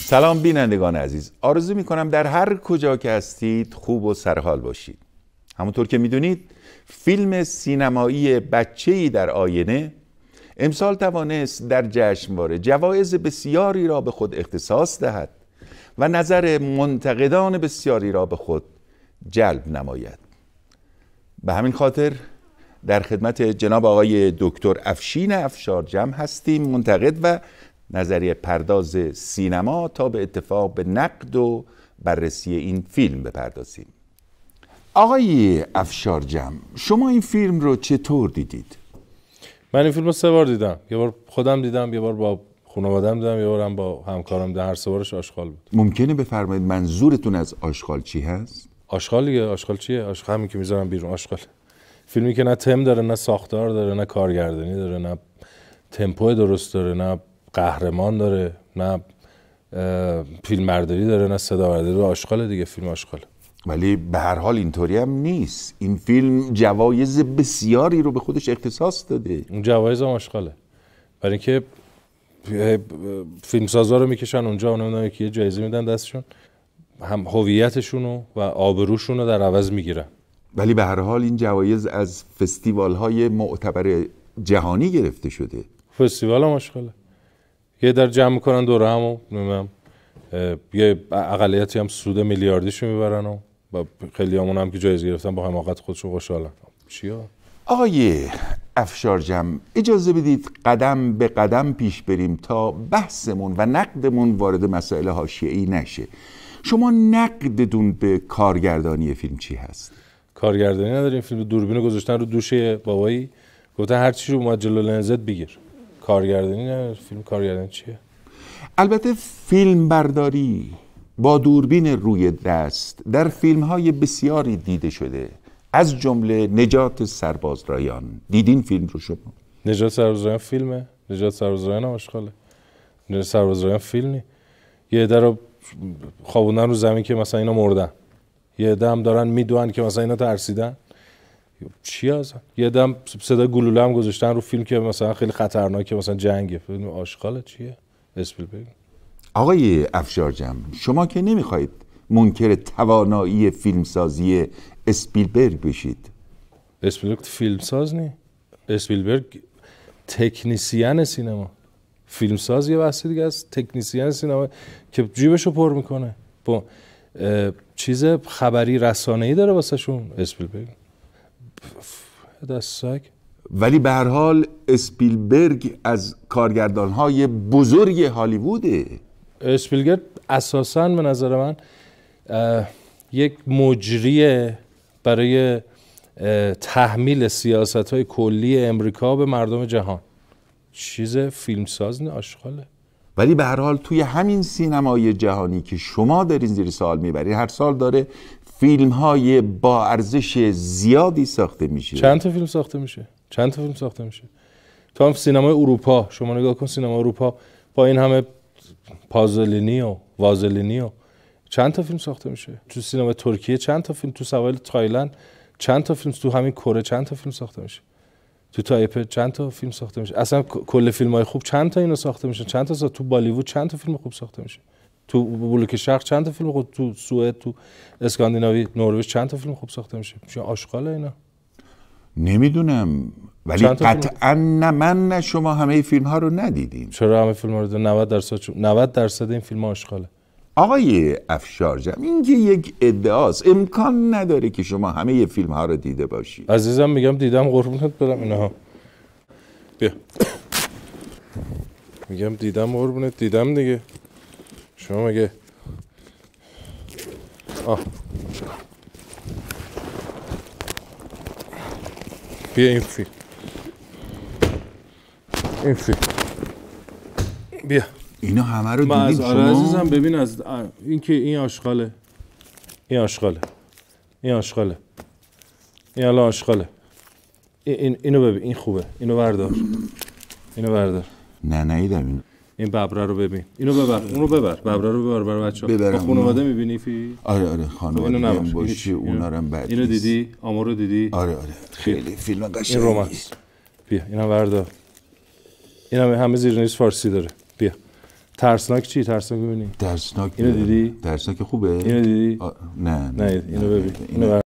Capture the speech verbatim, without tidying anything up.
سلام بینندگان عزیز، آرزو میکنم در هر کجا که هستید خوب و سرحال باشید. همونطور که میدونید فیلم سینمایی بچه‌ای در آینه امسال توانست در جشنواره جوایز بسیاری را به خود اختصاص دهد و نظر منتقدان بسیاری را به خود جلب نماید. به همین خاطر در خدمت جناب آقای دکتر افشین افشارجم هستیم، منتقد و نظریه پرداز سینما، تا به اتفاق به نقد و بررسی این فیلم بپردازیم. آقای افشارجم، شما این فیلم رو چطور دیدید؟ من این فیلم رو سه بار دیدم. یه بار خودم دیدم، یه بار با خانواده‌ام دیدم، یه بارم با همکارم دیدم. هر سه بارش آشغال بود. ممکنه بفرمایید منظورتون از آشغال چی هست؟ آشغال دیگه، آشغال چیه؟ آشغال همین که میذارم بیرون، آشغال. فیلمی که نه تم داره، نه ساختار داره، نه کارگردانی داره، نه تمپو درست داره، نه قهرمان داره، نه فیلم برداری داره، نه صدا برداری. آشغال دیگه، فیلم آشغال. ولی به هر حال اینطوری هم نیست. این فیلم جوایز بسیاری رو به خودش اختصاص داده. اون جوایز هم آشغاله. برای اینکه فیلمسازا رو میکشن اونجا، اونم نمیدونم که یه جایزه میدن دستشون، هم هویتشون و آبروشون رو در عوض میگیرن. ولی به هر حال این جوایز از فستیوال‌های معتبر جهانی گرفته شده. فستیوال هم آشغاله. یه در جمع میکنن دوره هم و نمیدونم یه اقلیتی هم سود میلیاردیشو میبرن و با خیلی همون هم که جایزه گرفتن با حماقت خودشون خوشحالن. چیا؟ آقای افشارجم، اجازه بدید قدم به قدم پیش بریم تا بحثمون و نقدمون وارد مسائل حاشیه‌ای نشه. شما نقدتون به کارگردانی فیلم چی هست؟ کارگردانی نداریم. فیلم دوربینو گذاشتن رو دوش بابایی، گفتن هر چی رو اومد جلو لنزت بگیر. کارگردانی نداره. فیلم کارگردانی چیه؟ البته فیلم برداری با دوربین روی دست در فیلم‌های بسیاری دیده شده، از جمله نجات سربازرایان. دیدین فیلم رو شما؟ نجات سربازرایان فیلمه؟ نجات سربازرایان هم آشغاله. نجات سربازرایان فیلم نی. یه عده رو خوابوندن رو زمین که مثلا اینا مردن، یه عده هم دارن میدوئن که مثلا اینا ترسیدن. چی هستن؟ یه عده هم صدای گلوله هم گذاشتن رو فیلم که مثلا خیلی خطرناکه، مثلا جنگه. فیلم آشغاله. چیه؟ اسپیلبرگ. آقای افشارجم، شما که نمیخواید منکر توانایی فیلمسازی اسپیلبرگ بشید. اسپیلبرگ فیلمساز نی. اسپیلبرگ تکنیسیان سینما. فیلمساز یه بحث دیگه است. تکنیسیان سینما که جیبشو پر میکنه با چیز خبری رسانه‌ای داره واسه شون. اسپیلبرگ دستک. ولی به هر حال اسپیلبرگ از کارگردان‌های بزرگ هالیووده. اسپیلبرگ اساساً به نظر من یک مجریه برای تحمیل سیاست‌های کلی امریکا به مردم جهان. چیز فیلمساز نه، آشغاله. ولی به هر حال توی همین سینمای جهانی که شما دارین زیر سوال میبرین، هر سال داره فیلم‌های با ارزش زیادی ساخته میشه. چند تا فیلم ساخته میشه؟ چند تا فیلم ساخته میشه؟ تو هم سینمای اروپا شما نگاه کن، سینما اروپا با این همه پازلینی و وازلینی و چند تا فیلم ساخته میشه. تو سینما ترکیه چند تا فیلم، تو سواحل تایلند چند تا فیلم، تو همین کره چند تا فیلم ساخته میشه، تو تایپه چند تا فیلم ساخته میشه. اصلا کل فیلم‌های خوب چند تا اینو ساخته میشه، چند تا سا... تو بالیوود چند تا فیلم خوب ساخته میشه، تو بلوک شرق چند تا فیلم خوب، تو سوئد، تو اسکاندیناوی، نروژ چند تا فیلم خوب ساخته میشه. چه آشغاله اینا. نمیدونم، ولی قطعا نه من نه شما همه فیلم ها رو ندیدیم. چرا همه فیلم ها رو دیدیم؟ نود درصد نود درصد این فیلم ها آشغاله. آقای افشارجم، این که یک ادعاست، امکان نداره که شما همه فیلم ها رو دیده باشید. عزیزم میگم دیدم، قربونت برم. اینها بیا میگم دیدم، قربونت دیدم دیگه. شما مگه آه بیا این فیلم، این فیلم بیا. اینا همه رو دیدیم از شما؟ آره عزیزم ببین، از این که این آشغاله، این آشغاله، این آشغاله، این الان آشغاله. این اینو ببین، این خوبه، اینو بردار، اینو بردار. نه نیدم اینو. این ببره رو ببین، اینو ببر، اونو ببر، ببره رو ببر برای بچه‌ها. با خانواده میبینی فی؟ آره آره خانواده هم باشه، اونا رو هم بعد. اینو دیدی؟ آمار رو دیدی؟ آره آره خیلی فیلم قشنگی. این رمانس. بیا اینم بردار. اینا همه زیر نویس فارسی داره. بیا ترسناک چی؟ ترسناک ببینی؟ ترسناک. اینو دیدی؟ ترسناک خوبه؟ اینو دیدی؟ آ... نه نه اینو ببین. اینو